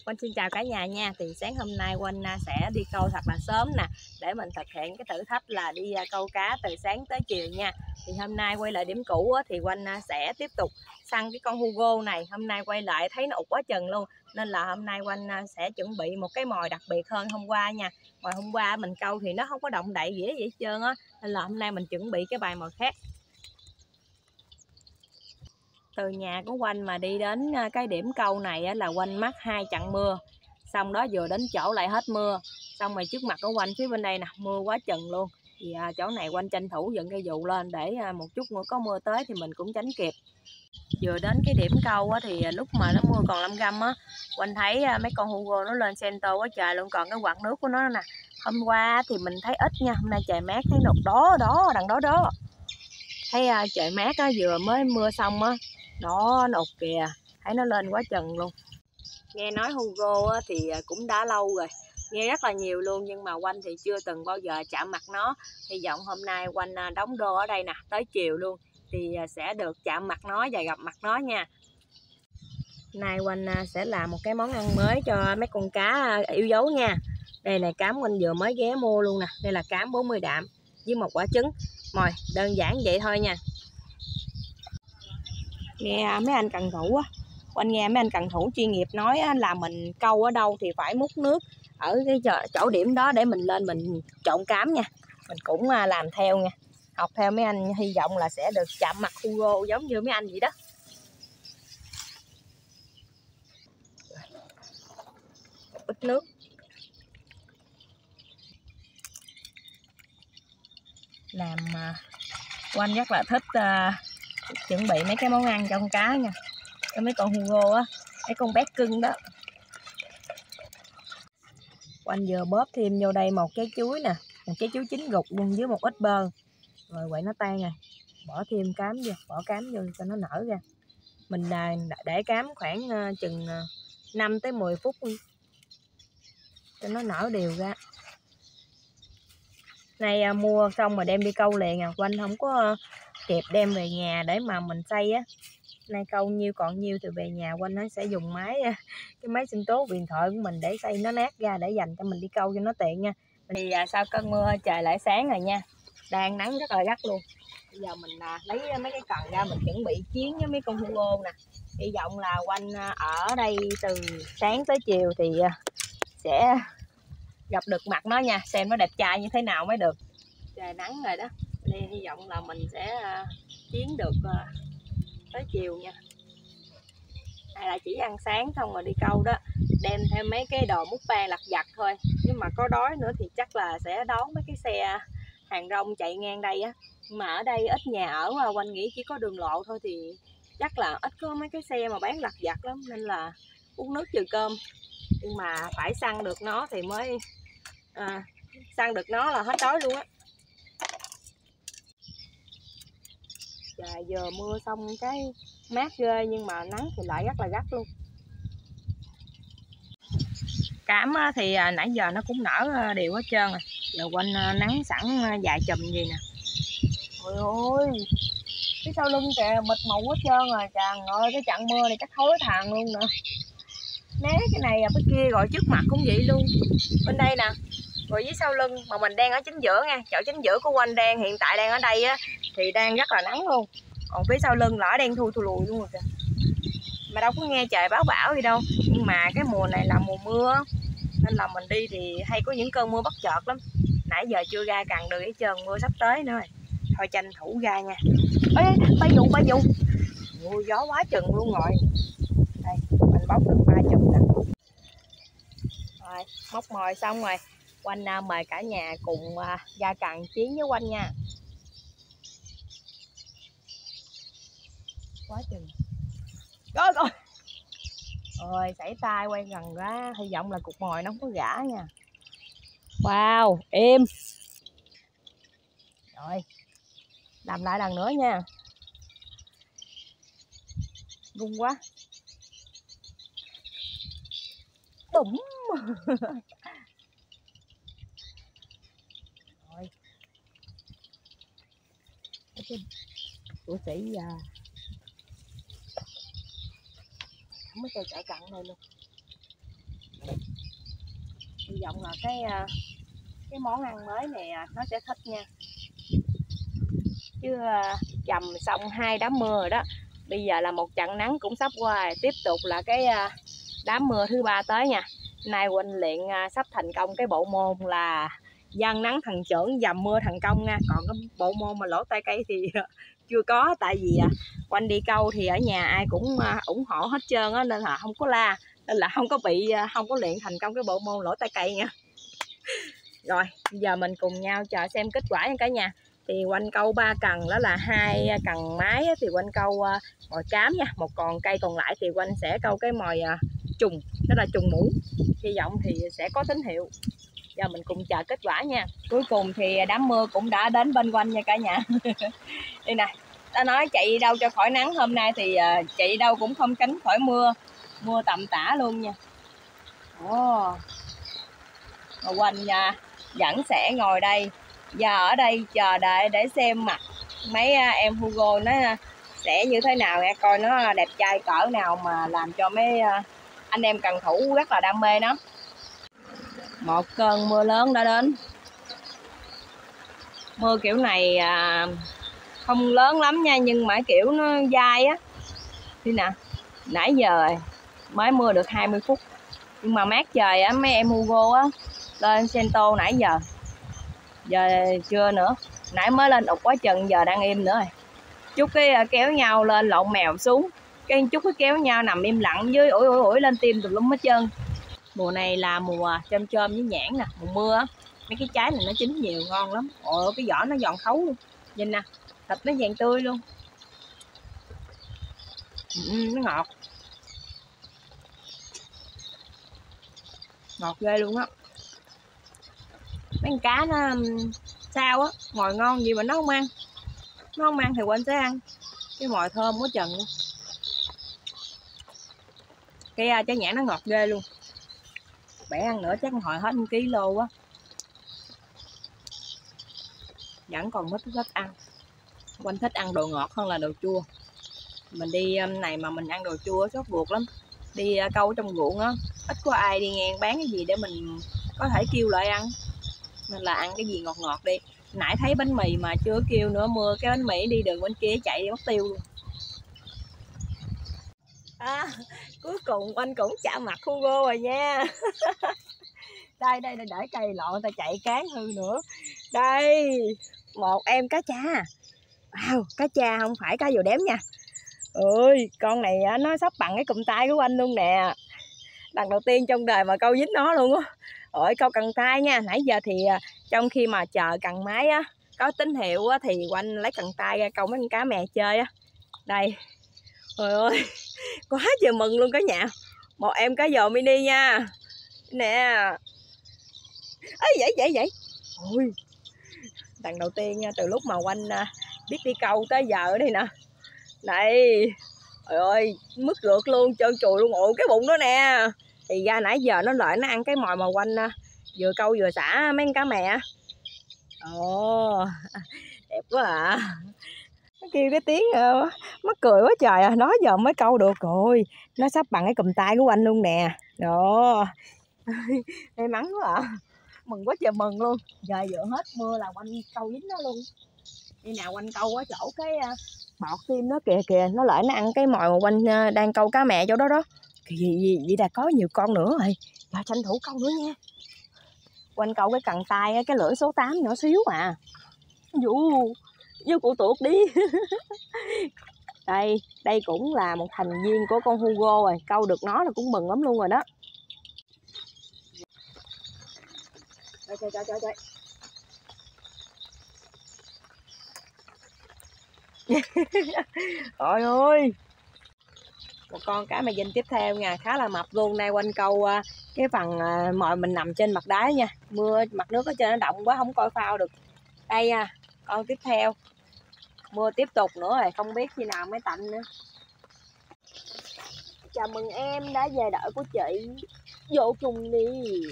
Quanh xin chào cả nhà nha. Thì sáng hôm nay Quanh sẽ đi câu thật là sớm nè, để mình thực hiện cái thử thách là đi câu cá từ sáng tới chiều nha. Thì hôm nay quay lại điểm cũ thì Quanh sẽ tiếp tục săn cái con Hugo này. Hôm nay quay lại thấy nó ụt quá chừng luôn, nên là hôm nay Quanh sẽ chuẩn bị một cái mồi đặc biệt hơn hôm qua nha. Mồi hôm qua mình câu thì nó không có động đậy gì hết trơn á, nên là hôm nay mình chuẩn bị cái bài mồi khác. Từ nhà của Quanh mà đi đến cái điểm câu này là Quanh mắc 2 trận mưa, xong đó vừa đến chỗ lại hết mưa, xong rồi trước mặt của Quanh phía bên đây nè mưa quá chừng luôn. Thì chỗ này Quanh tranh thủ dựng cây dù lên để một chút nữa có mưa tới thì mình cũng tránh kịp. Vừa đến cái điểm câu thì lúc mà nó mưa còn lâm râm á, Quanh thấy mấy con Hugo nó lên center quá trời luôn, còn cái quạt nước của nó nè. Hôm qua thì mình thấy ít nha, hôm nay trời mát thấy nột đó đó đằng đó đó. Thấy trời mát á, vừa mới mưa xong á, nó nột kìa, thấy nó lên quá chừng luôn. Nghe nói Hugo thì cũng đã lâu rồi, nghe rất là nhiều luôn, nhưng mà Quanh thì chưa từng bao giờ chạm mặt nó. Hy vọng hôm nay Quanh đóng đô ở đây nè, tới chiều luôn thì sẽ được chạm mặt nó và gặp mặt nó nha. Nay Quanh sẽ làm một cái món ăn mới cho mấy con cá yêu dấu nha. Đây là cám Quanh vừa mới ghé mua luôn nè, đây là cám 40 đạm với một quả trứng. Rồi, đơn giản vậy thôi nha. Nghe mấy anh cần thủ á, Quanh nghe mấy anh cần thủ chuyên nghiệp nói là mình câu ở đâu thì phải múc nước ở cái chỗ điểm đó để mình lên mình trộn cám nha. Mình cũng làm theo nha, học theo mấy anh, hy vọng là sẽ được chạm mặt Hugo giống như mấy anh vậy đó. Ít nước. Làm Quanh rất là thích chuẩn bị mấy cái món ăn cho con cá nha, cho mấy con Hugo á, mấy con bé cưng đó. Quanh vừa bóp thêm vô đây một trái chuối nè, một trái chuối chín gục luôn với một ít bơ, rồi quậy nó tan rồi, bỏ thêm cám vô, bỏ cám vô cho nó nở ra. Mình để cám khoảng chừng 5 tới 10 phút cho nó nở đều ra. Nay mua xong mà đem đi câu liền Quanh không có kịp đem về nhà để mà mình xay á. Nay câu nhiêu còn nhiêu thì về nhà Quanh nó sẽ dùng cái máy sinh tố điện thoại của mình để xay nó nát ra để dành cho mình đi câu cho nó tiện nha. Thì sau cơn mưa trời lại sáng rồi nha, đang nắng rất là gắt luôn. Bây giờ mình lấy mấy cái cần ra mình chuẩn bị chiến với mấy con Hugo nè. Hy vọng là Quanh ở đây từ sáng tới chiều thì sẽ gặp được mặt nó nha, xem nó đẹp trai như thế nào mới được. Trời nắng rồi đó, nên hy vọng là mình sẽ chiến được tới chiều nha. Hay là chỉ ăn sáng xong rồi đi câu đó, đem theo mấy cái đồ múc ban lặt vặt thôi. Nhưng mà có đói nữa thì chắc là sẽ đón mấy cái xe hàng rong chạy ngang đây á. Nhưng mà ở đây ít nhà ở mà Quanh nghĩ chỉ có đường lộ thôi thì chắc là ít có mấy cái xe mà bán lặt vặt lắm, nên là uống nước trừ cơm. Nhưng mà phải săn được nó thì mới săn được nó là hết đói luôn á. Trời giờ mưa xong cái mát ghê, nhưng mà nắng thì lại rất là gắt luôn. Cám thì nãy giờ nó cũng nở đều hết trơn rồi. Giờ Quanh nắng sẵn vài chùm gì nè. Ôi ôi, phía sau lưng kìa mịt mù hết trơn rồi. Trời ơi, cái trận mưa này chắc thối thằng luôn nữa. Né cái này bên kia rồi trước mặt cũng vậy luôn. Bên đây nè, rồi dưới sau lưng, mà mình đang ở chính giữa nha. Chỗ chính giữa của Quanh hiện tại đang ở đây á, thì đang rất là nắng luôn. Còn phía sau lưng lỡ đang thui lùi luôn rồi kìa. Mà đâu có nghe trời báo bão gì đâu. Nhưng mà cái mùa này là mùa mưa, nên là mình đi thì hay có những cơn mưa bất chợt lắm. Nãy giờ chưa ra cần được hết trơn, mưa sắp tới nữa rồi. Thôi tranh thủ ra nha. Ê, bay vụ. Ui, gió quá chừng luôn rồi. Đây, mình bóc được 3 chục nè. Rồi, móc mồi xong rồi. Quanh mời cả nhà cùng ra cần chiến với Quanh nha. Quá chừng. Rồi. Rồi, sảy tay quay gần ra, hy vọng là cục mồi nó không có gã nha. Wow, im. Rồi, làm lại lần nữa nha. Rung quá. Bùm. Rồi. Của sĩ không có chơi chở cặn này luôn. Hy vọng là cái món ăn mới này nó sẽ thích nha. Chứ chầm xong 2 đám mưa rồi đó, bây giờ là một trận nắng cũng sắp qua, tiếp tục là cái đám mưa thứ 3 tới nha. Nay Quỳnh luyện sắp thành công cái bộ môn là giăng nắng thần trưởng, dầm mưa thành công nha. Còn cái bộ môn mà lỗ tay cây thì chưa có, tại vì Quỳnh đi câu thì ở nhà ai cũng ủng hộ hết trơn á, nên là không có la, nên là không có luyện thành công cái bộ môn lỗ tay cây nha. Rồi giờ mình cùng nhau chờ xem kết quả nha cả nhà. Thì Quỳnh câu 3 cần, đó là 2 cần mái thì Quỳnh câu mồi cám nha, một còn cây còn lại thì Quỳnh sẽ câu cái mồi trùng, đó là trùng mũ. Hy vọng thì sẽ có tín hiệu. Giờ mình cùng chờ kết quả nha. Cuối cùng thì đám mưa cũng đã đến bên Quỳnh nha cả nhà. Đây nè, ta nói chạy đi đâu cho khỏi nắng, hôm nay thì chạy đi đâu cũng không tránh khỏi mưa, mưa tầm tã luôn nha. Ồ, Quỳnh vẫn sẽ ngồi đây và ở đây chờ đợi để xem mặt mấy em Hugo nó sẽ như thế nào nha, coi nó đẹp trai cỡ nào mà làm cho mấy anh em cần thủ rất là đam mê nó. Một cơn mưa lớn đã đến. Mưa kiểu này không lớn lắm nha, nhưng mà kiểu nó dai á. Đi nè, nãy giờ mới mưa được 20 phút nhưng mà mát trời á, mấy em Hugo á lên Sento nãy giờ chưa nữa, nãy mới lên ụt quá chừng, giờ đang im nữa rồi. Chút cái kéo nhau lên lộn mèo xuống, cái chút cái kéo nhau nằm im lặng dưới ủi lên tim tùm lum hết trơn. Mùa này là mùa chôm chôm với nhãn nè, mùa mưa á, mấy cái trái này nó chín nhiều ngon lắm. Ồ, cái vỏ nó giòn khấu luôn, nhìn nè, thịt nó vàng tươi luôn. Nó ngọt, ngọt ghê luôn á. Mấy con cá nó sao á, ngồi ngon gì mà nó không ăn. Nó không ăn thì Quỳnh sẽ ăn. Cái mồi thơm quá chừng luôn. Cái trái nhãn nó ngọt ghê luôn. Bẻ ăn nữa chắc hồi hết 1 kg á. Vẫn còn thích ăn. Quỳnh thích ăn đồ ngọt hơn là đồ chua. Mình đi này mà mình ăn đồ chua sốt ruột lắm. Đi câu trong ruộng á, ít có ai đi ngang bán cái gì để mình có thể kêu lại ăn. Nên là ăn cái gì ngọt ngọt đi. Nãy thấy bánh mì mà chưa kêu nữa, mưa cái bánh mì đi đường bên kia chạy đi mất tiêu luôn. Cuối cùng anh cũng chạm mặt Hugo rồi nha. đây để cây lọn ta chạy cán hư nữa. Đây, một em cá cha. Wow, cá cha không phải cá dầu đếm nha. Ơi, con này nó sắp bằng cái cụm tay của anh luôn nè. Lần đầu tiên trong đời mà câu dính nó luôn á. Ôi, câu cần tay nha. Nãy giờ thì trong khi mà chờ cần máy á, có tín hiệu á, thì Quanh lấy cần tay ra câu mấy con cá mè chơi á. Đây. Trời ơi, quá trời mừng luôn cả nhà. Một em cá giò mini nha. Nè. Ấy vậy. Ôi. Lần đầu tiên nha, từ lúc mà Quanh biết đi câu tới giờ ở đây nè. Này. Trời ơi, mứt rượt luôn, trơn trùi luôn. Ồ, cái bụng đó nè. Thì ra nãy giờ nó lại nó ăn cái mồi mà Quanh vừa câu vừa xả mấy con cá mè. Ồ, đẹp quá à. Nó kêu cái tiếng mắc cười quá trời à. Đó giờ mới câu được rồi. Nó sắp bằng cái cùm tay của anh luôn nè. Đó. May mắn quá à. Mừng quá trời mừng luôn. Giờ vừa hết mưa là Quanh câu dính nó luôn. Đi nào Quanh câu ở chỗ cái bọt tim nó kìa. Nó lại nó ăn cái mồi mà Quanh đang câu cá mè chỗ đó đó. Gì vậy là có nhiều con nữa rồi. Giờ tranh thủ câu nữa nha. Quanh câu cái cần tay cái lưỡi số 8 nhỏ xíu à. Vô cụ tuột đi. Đây cũng là một thành viên của con Hugo rồi. Câu được nó là cũng mừng lắm luôn rồi đó. Trời. Trời ơi. Một con cá mè dinh tiếp theo nha, khá là mập luôn. Nay Quanh câu cái phần mồi mình nằm trên mặt đáy nha. Mưa mặt nước ở trên nó động quá không coi phao được. Đây nha, con tiếp theo. Mưa tiếp tục nữa rồi, không biết khi nào mới tạnh nữa. Chào mừng em đã về đợi của chị. Vô cùng đi.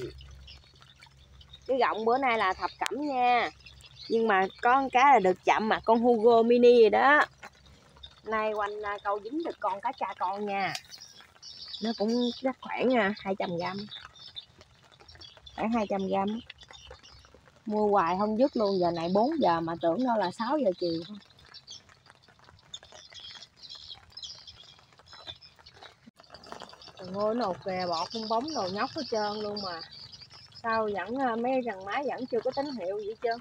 Cái gọng bữa nay là thập cẩm nha. Nhưng mà con cá là được chạm mặt con Hugo mini rồi đó. Nay Quanh câu dính được con cá cha con nha. Nó cũng rất khoảng 200 g. khoảng 200g. Mua hoài không dứt luôn, giờ này 4 giờ mà tưởng đâu là 6 giờ chiều thôi. Ngô nột kè bọt bong bóng đồ nhóc hết trơn luôn mà sao vẫn mấy gần máy vẫn chưa có tín hiệu gì hết trơn.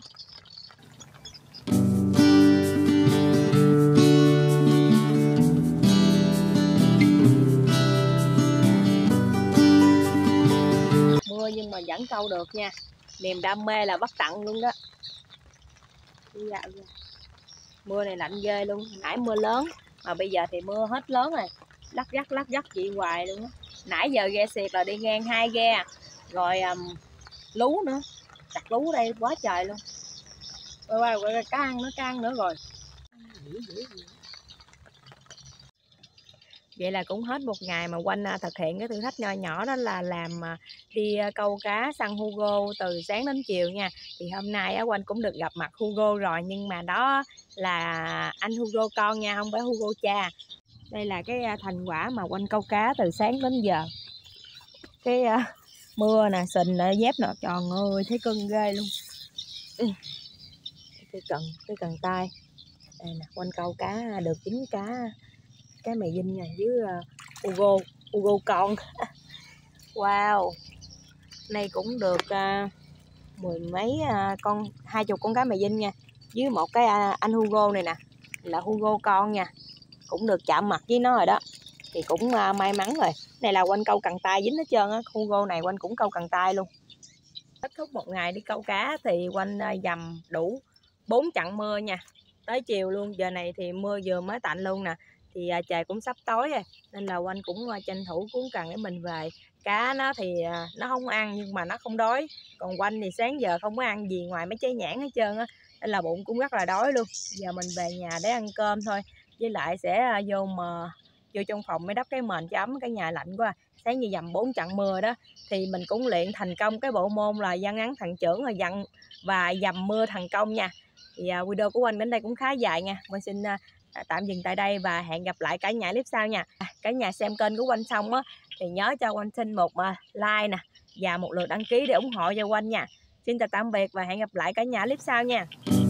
Mưa nhưng mà vẫn câu được nha, niềm đam mê là bất tận luôn đó. Mưa này lạnh ghê luôn, nãy mưa lớn mà bây giờ thì mưa hết lớn rồi, lắc dắt chị hoài luôn á. Nãy giờ ghe xiệt là đi ngang 2 ghe rồi, lú nữa, đặt lú đây quá trời luôn. Rồi cá ăn nữa rồi. Vậy là cũng hết một ngày mà Oanh thực hiện cái thử thách nho nhỏ đó là làm đi câu cá săn Hugo từ sáng đến chiều nha. Thì hôm nay Oanh cũng được gặp mặt Hugo rồi, nhưng mà đó là anh Hugo con nha, không phải Hugo cha. Đây là cái thành quả mà Oanh câu cá từ sáng đến giờ. Cái mưa nè, sình nè, dép nè, trời ơi thấy cưng ghê luôn. Cái cần tay đây nè, Oanh câu cá được 9 cá mè dinh nha, với Hugo con. Wow, này cũng được mười mấy con, 20 con cá mè dinh nha, với một cái anh Hugo này nè là Hugo con nha, cũng được chạm mặt với nó rồi đó, thì cũng may mắn rồi. Này là Oanh câu cần tay dính hết trơn á, Hugo này Oanh cũng câu cần tay luôn. Kết thúc một ngày đi câu cá thì Oanh dầm đủ 4 trận mưa nha, tới chiều luôn. Giờ này thì mưa vừa mới tạnh luôn nè, thì trời cũng sắp tối rồi nên là Oanh cũng tranh thủ cuốn cần để mình về. Cá nó thì nó không ăn nhưng mà nó không đói, còn Oanh thì sáng giờ không có ăn gì ngoài mấy trái nhãn hết trơn á, nên là bụng cũng rất là đói luôn. Giờ mình về nhà để ăn cơm thôi, với lại sẽ vô trong phòng mới đắp cái mền cho ấm, cái nhà lạnh quá. Sáng như dầm 4 trận mưa đó thì mình cũng luyện thành công cái bộ môn là giăng ngắn thằng trưởng, rồi dầm mưa thành công nha. Thì video của Oanh đến đây cũng khá dài nha, Oanh xin tạm dừng tại đây và hẹn gặp lại cả nhà clip sau nha. Cả nhà xem kênh của Oanh xong á thì nhớ cho Oanh xin một like nè và một lượt đăng ký để ủng hộ cho Oanh nha. Xin chào tạm biệt và hẹn gặp lại cả nhà clip sau nha.